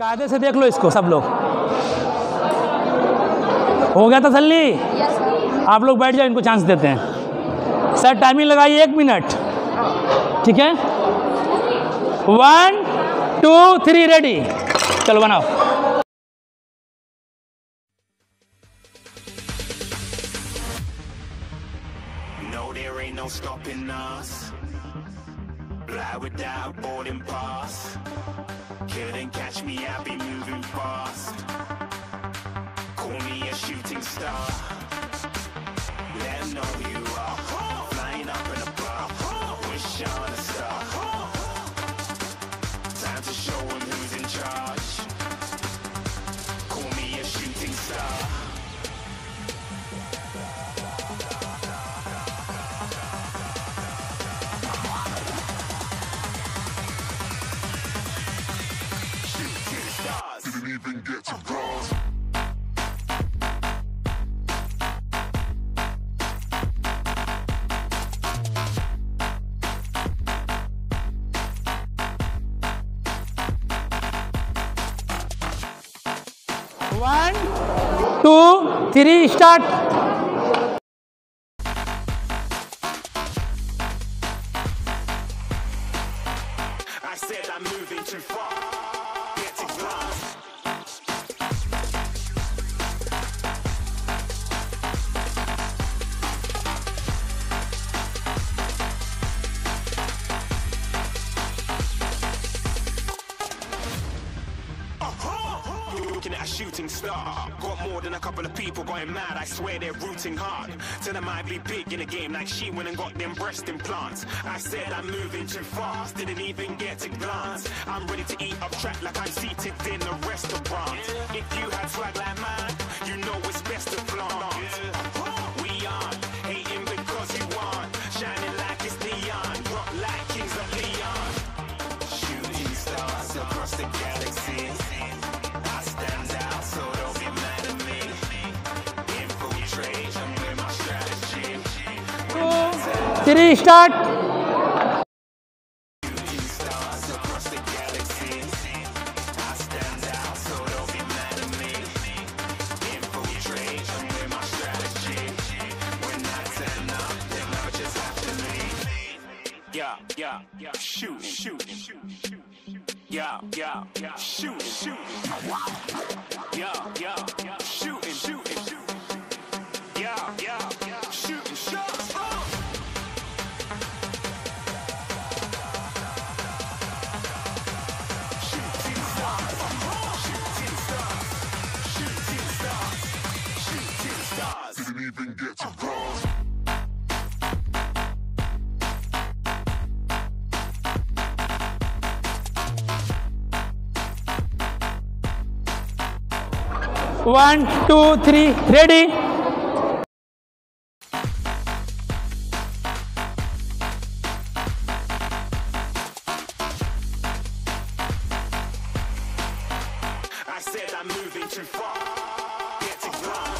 कायदे से देख लो इसको सब लोग। हो गया तसल्ली? आप लोग बैठ जाओ, इनको चांस देते हैं। सर टाइमिंग लगाइए 1 मिनट, ठीक है? 1 2 3 रेडी, चलो बनाओ। No, there ain't no stopping us. Fly without boarding pass. Couldn't catch me, I'll be moving fast. Call me a shooting star. Let 'em know who you are. Flying up in a bar. Wish on a star. Time to show 'em who's in charge. Call me a shooting star. Didn't even get to cross. One, 2, 3, start. I said I'm moving too far. Get to glass. Looking at a shooting star. Got more than a couple of people going mad. I swear they're rooting hard. Tell them I'd be big in the game like she went and got them breast implants. I said I'm moving too fast. Didn't even get to glance. I'm ready to eat up track like I'm seated in a restaurant. If you had swag like mine, you know it's best to flaunt. We aren't hating because you aren't. Shining like it's neon. Rock like kings of Leon. Shooting stars across the galaxy. I stand out, so don't be mad at me. Infiltrate with my strategy. 3, start. Shooting stars across the galaxy. I stand out, so don't be mad at me. Infiltrate with my strategy. When I turn up, then I just have to leave. Yeah, shooting. Yeah, shooting. Yeah, shooting. Yeah, shooting shots. Shooting stars. Didn't even get to cross. One, 2, 3, ready. I said I'm moving too far. Get to glass.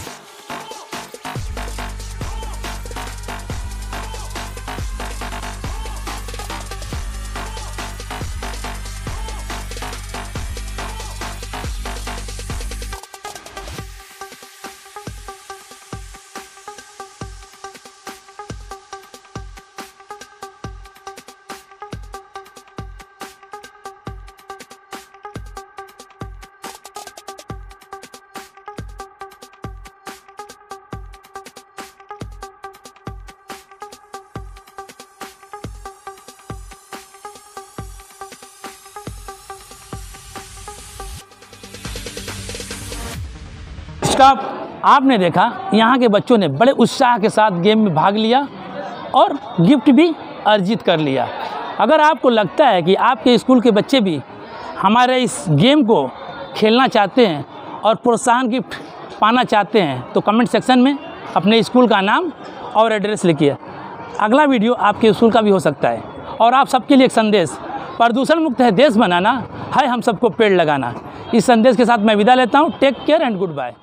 Stop. आपने देखा यहाँ के बच्चों ने बड़े उत्साह के साथ गेम में भाग लिया और गिफ्ट भी अर्जित कर लिया। अगर आपको लगता है कि आपके स्कूल के बच्चे भी हमारे इस गेम को खेलना चाहते हैं और प्रोत्साहन गिफ्ट पाना चाहते हैं तो कमेंट सेक्शन में अपने स्कूल का नाम और एड्रेस लिखिए। अगला वीडियो आपके स्कूल का भी हो सकता है। और आप सबके लिए एक संदेश, प्रदूषण मुक्त है देश बनाना, है हम सबको पेड़ लगाना। इस संदेश के साथ मैं विदा लेता हूँ। Take care and good bye.